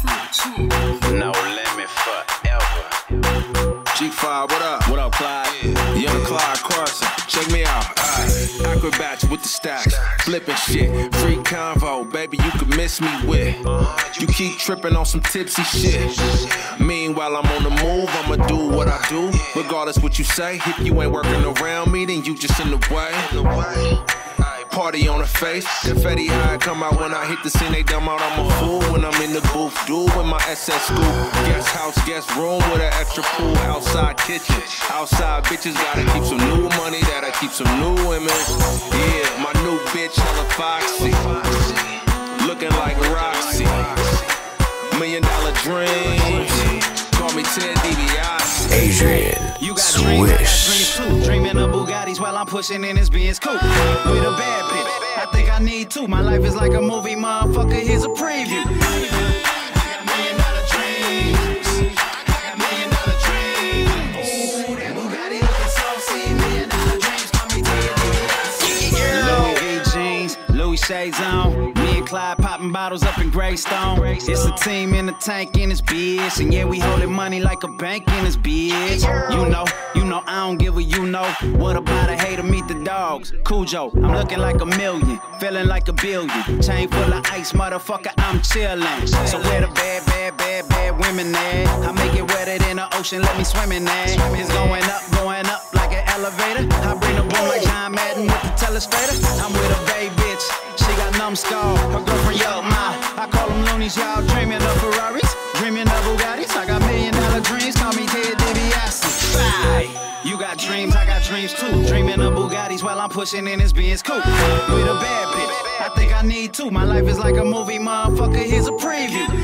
No limit forever. G5, what up? What up, Clyde? Yeah. Young Clyde Carson, check me out. Acrobats with the stacks, flipping shit. Free convo, baby, you could miss me with. You keep tripping on some tipsy shit. Meanwhile, I'm on the move, I'ma do what I do. Regardless what you say, if you ain't working around me, then you just in the way. Party on the face, confetti high come out when I hit the scene. They dumb out, I'm a fool when I'm in the booth. Dude with my SS school, guest house, guest room with an extra pool, outside kitchen. Outside bitches gotta keep some new money, that'll keep some new women. Yeah, my new bitch hella foxy, looking like Roxy. $1 million dreams, call me Ted DiBiase. Adrian You got dreams, I got Swish. dreams too. Dreaming of Bugattis while I'm pushing in this Benz coupe. With a bad bitch, I think I need two. My life is like a movie, motherfucker, here's a preview. I got $1 million dreams. I got $1 million dreams. Ooh, that Bugatti looking saucy. $1 million dreams, call me Ted. Louis V jeans, Louis shades on. Me and Clyde popping bottles up in Greystone. It's a team in the tank in this bitch, and yeah, we holding money like a bank in this bitch. You know, I don't give a you know. What about a hater? Meet the dogs. Cujo, I'm looking like $1 million, feeling like $1 billion. Chain full of ice, motherfucker, I'm chillin'. So where the bad women at? I make it wetter than the ocean, let me swim in that. It's going up like an elevator. I bring the boom like John Madden with the telestrator. I'm with a babe bitch, she got numbskull. Her girlfriend yelled my, I call them loonies, y'all dreaming of Ferraris, dreaming of Bugattis. I got $1 million dreams, call me Ted DiBiase. You got dreams, I got dreams too. Dreaming of Bugattis while I'm pushing in this Benz coupe. With a bad bitch, I think I need two. My life is like a movie, motherfucker, here's a preview.